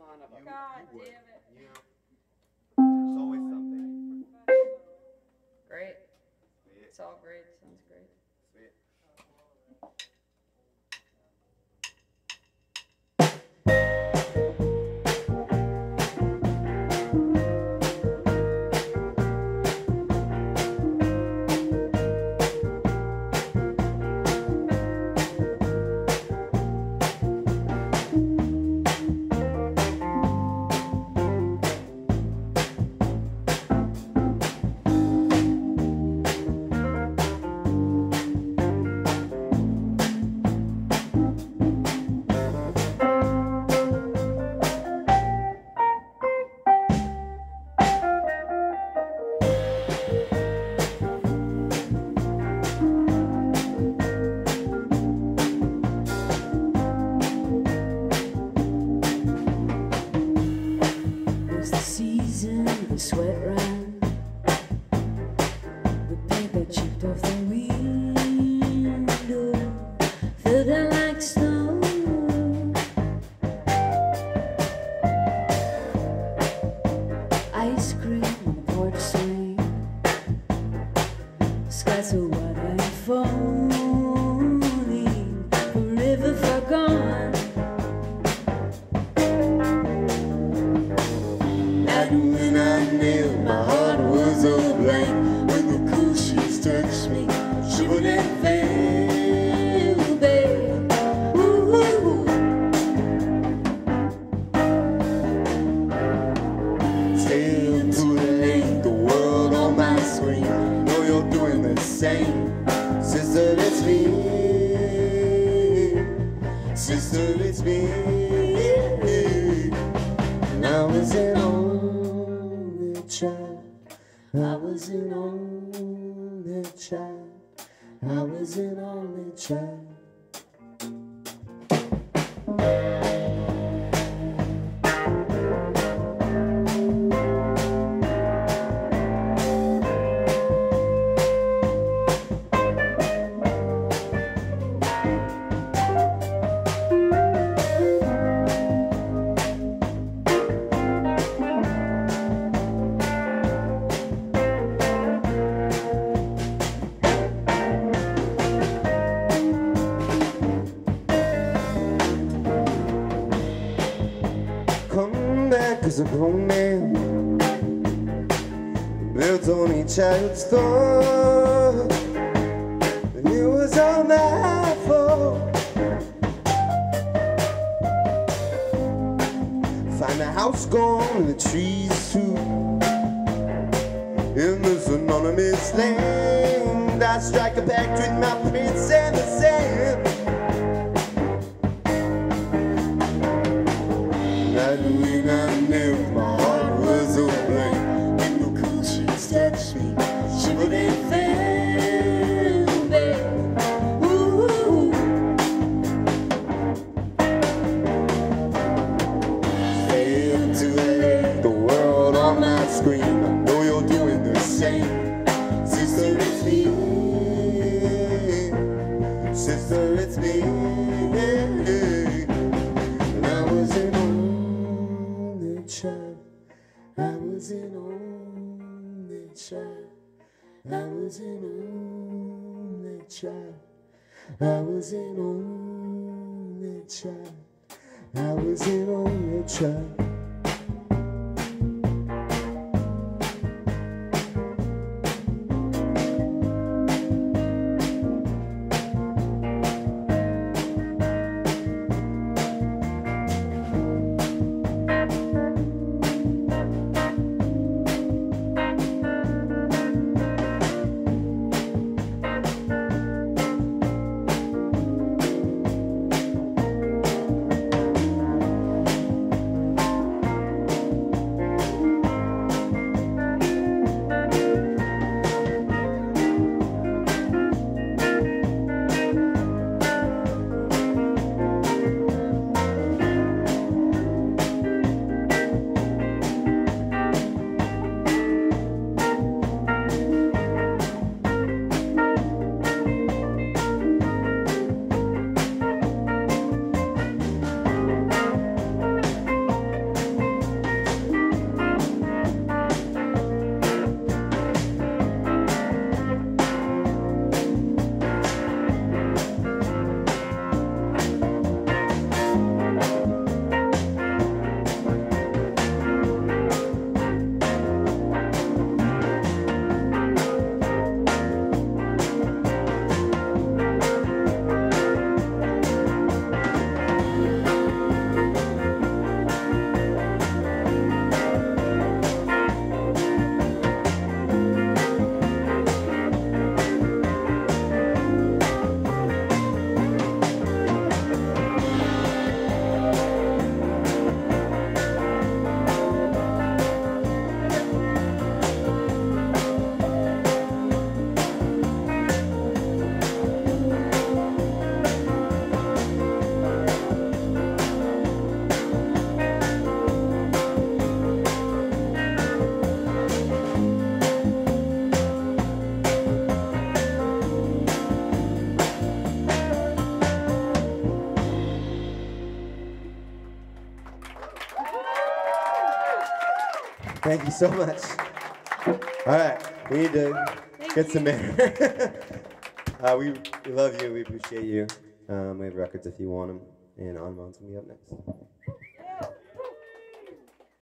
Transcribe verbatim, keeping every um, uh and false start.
son of a... You, God you would. damn it. You know, there's always something. Great. Sweet. It's all great. Sounds great. Sweet. It's the season of the sweat ride. The paper chipped off the window, filled out like snow. Ice cream on the porch swing. Sky so wide and falling, forever forgone. And when I knew my heart was a blank, when the cool sheets touched me, she wouldn't fail, babe. Ooh. Sail to the lake, the world on my screen. Know you're doing the same, sister. It's me, sister. It's me. And I was an only child. I was an only child. I was an only child. Come back as a grown man, built on each child's thought, and it was all my fault. Find the house gone and the trees too. In this anonymous land, I strike a pact with my prince and the sand. And when I knew my heart was a blank, when the cool sheets touched me, she wouldn't fail, babe. Ooh. Sail to the lake, the world on my screen. I know you're doing the same, sister. It's me, sister. It's me. And I was an only child. I was an only child. I was an only child. I was an only child. I was an only child. Thank you so much. All right, we need to Thank get you. some in. uh, we, we love you. We appreciate you. Um, we have records if you want them. And On Mon's going to be up next.